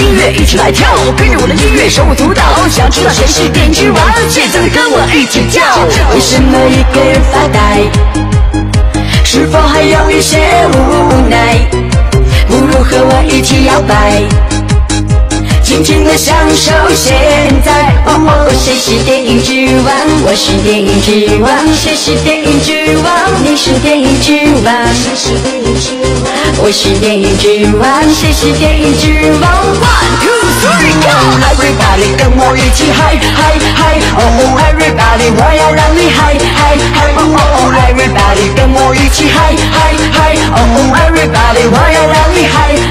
音乐一起来跳，跟着我的音乐手舞足蹈。想知道谁是电影之王？现在跟我一起叫。为什么一个人发呆？是否还有一些无奈？不如和我一起摇摆，尽情地享受现在。谁是电影之王？我是电影之王。谁是电影之王？你是电影之王。谁是电影之王？我是电影之王。谁是电影之王 ？One two three go！ Everybody 跟我一起嗨嗨嗨！哦 Everybody 我要让你嗨嗨嗨！哦 Everybody 跟我一起嗨嗨嗨！哦 Everybody 我要让你嗨。